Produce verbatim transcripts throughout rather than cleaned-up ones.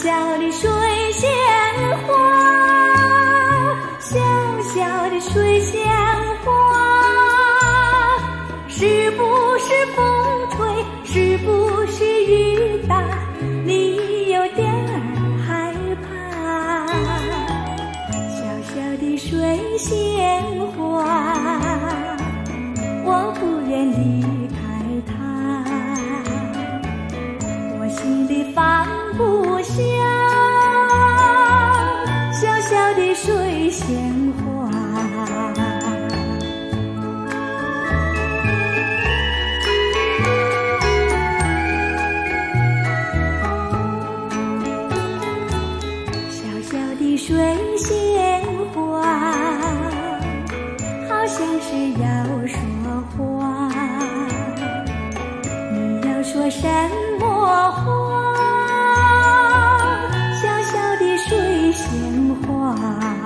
小的水仙花，小小的水仙花，是不是风吹，是不是雨打，你有点儿害怕。小小的水仙花，我不愿离开它，我心里放不下小小的水仙花。小小的水仙花，好像是要说话，你要说什么话？水仙花，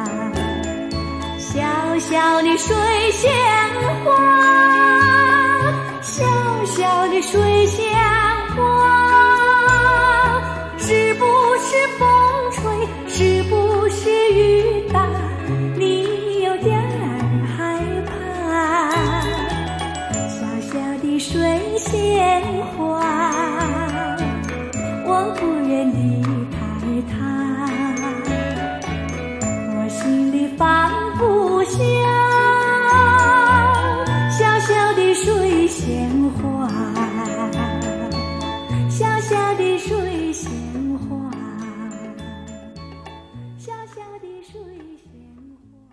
小小的水仙花，小小的水仙花，是不是风吹，是不是雨打，你有点儿害怕。小小的水仙花，我不愿离开它，心里放不下小小的水仙花，小小的水仙花，小小的水仙花。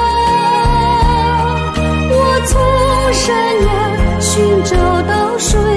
寻找到水。